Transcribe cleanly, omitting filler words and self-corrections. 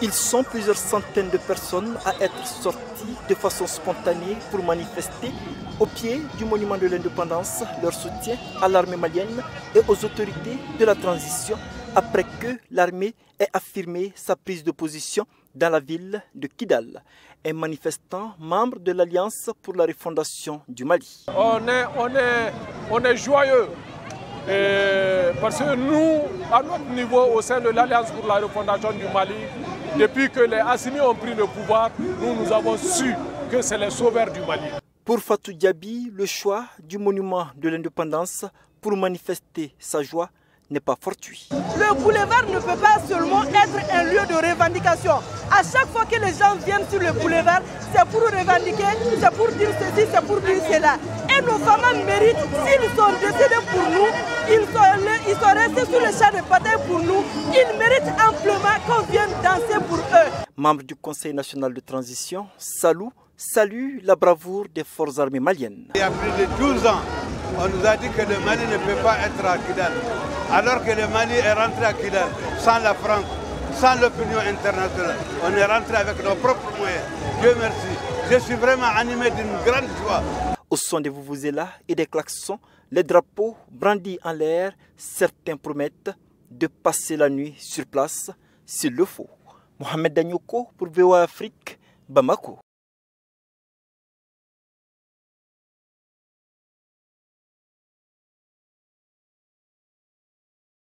Ils sont plusieurs centaines de personnes à être sorties de façon spontanée pour manifester au pied du monument de l'indépendance leur soutien à l'armée malienne et aux autorités de la transition après que l'armée ait affirmé sa prise de position dans la ville de Kidal. Un manifestant membre de l'Alliance pour la refondation du Mali. On est joyeux. Parce que nous, à notre niveau, au sein de l'Alliance pour la refondation du Mali, depuis que les Assimi ont pris le pouvoir, nous avons su que c'est les sauveurs du Mali. Pour Fatou Diaby, le choix du monument de l'indépendance pour manifester sa joie n'est pas fortuit. Le boulevard ne peut pas seulement être un lieu de revendication. À chaque fois que les gens viennent sur le boulevard, c'est pour revendiquer, c'est pour dire ceci, c'est pour dire cela. Et nos femmes méritent, s'ils sont décédés pour nous, ils sont restés sur le champ de bataille pour nous, ils méritent amplement qu'on vienne danser pour eux. Membre du Conseil national de transition, Salou salue la bravoure des forces armées maliennes. Il y a plus de 12 ans, on nous a dit que le Mali ne peut pas être à Kidal. Alors que le Mali est rentré à Kidal sans la France, sans l'opinion internationale. On est rentré avec nos propres moyens. Dieu merci. Je suis vraiment animé d'une grande joie. Au son des vuvuzelas et des klaxons, les drapeaux brandis en l'air, certains promettent de passer la nuit sur place s'il le faut. Mohamed Danyoko pour VOA Afrique, Bamako.